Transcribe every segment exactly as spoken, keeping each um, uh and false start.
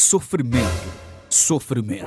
Sofrimento, sofrimento.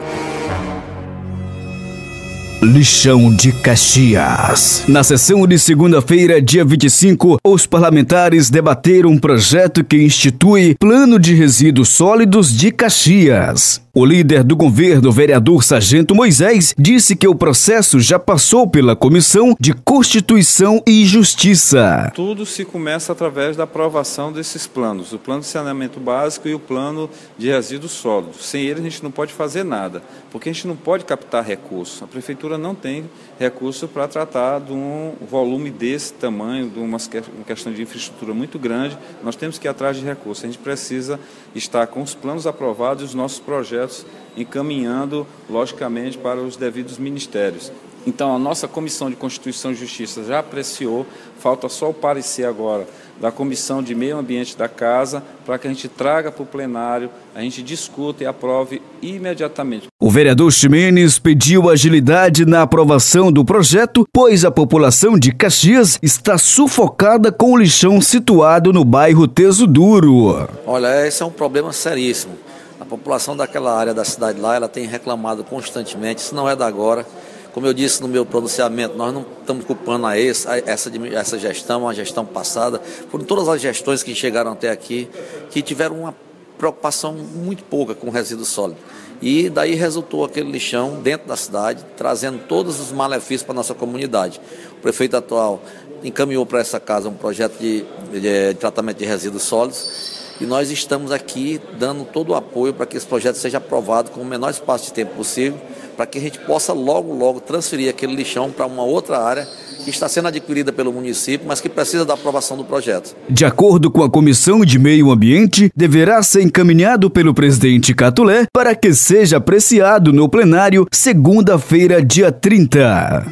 Lixão de Caxias. Na sessão de segunda-feira, dia vinte e cinco, os parlamentares debateram um projeto que institui Plano de Resíduos Sólidos de Caxias. O líder do governo, vereador Sargento Moisés, disse que o processo já passou pela Comissão de Constituição e Justiça. Tudo se começa através da aprovação desses planos, o plano de saneamento básico e o plano de resíduos sólidos. Sem ele a gente não pode fazer nada, porque a gente não pode captar recursos. A prefeitura não tem recurso para tratar de um volume desse tamanho, de uma questão de infraestrutura muito grande. Nós temos que ir atrás de recursos. A gente precisa estar com os planos aprovados e os nossos projetos encaminhando, logicamente, para os devidos ministérios. Então, a nossa Comissão de Constituição e Justiça já apreciou, falta só o parecer agora da Comissão de Meio Ambiente da Casa, para que a gente traga para o plenário, a gente discuta e aprove imediatamente. O vereador Ximenes pediu agilidade na aprovação do projeto, pois a população de Caxias está sufocada com o lixão situado no bairro Teso Duro. Olha, esse é um problema seríssimo. A população daquela área da cidade lá, ela tem reclamado constantemente, isso não é da agora. Como eu disse no meu pronunciamento, nós não estamos culpando a essa, essa, essa gestão, a gestão passada, foram todas as gestões que chegaram até aqui, que tiveram uma preocupação muito pouca com o resíduo sólido. E daí resultou aquele lixão dentro da cidade, trazendo todos os malefícios para a nossa comunidade. O prefeito atual encaminhou para essa casa um projeto de, de, de tratamento de resíduos sólidos, e nós estamos aqui dando todo o apoio para que esse projeto seja aprovado com o menor espaço de tempo possível, para que a gente possa logo, logo transferir aquele lixão para uma outra área que está sendo adquirida pelo município, mas que precisa da aprovação do projeto. De acordo com a Comissão de Meio Ambiente, deverá ser encaminhado pelo presidente Catulé para que seja apreciado no plenário segunda-feira, dia trinta.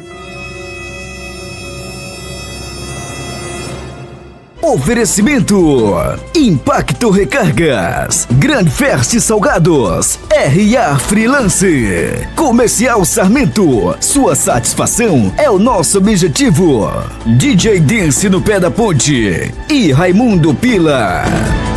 Oferecimento: Impacto Recargas, Grande Fest Salgados, R A Freelance, Comercial Sarmento. Sua satisfação é o nosso objetivo. D J Dance no Pé da Ponte e Raimundo Pila.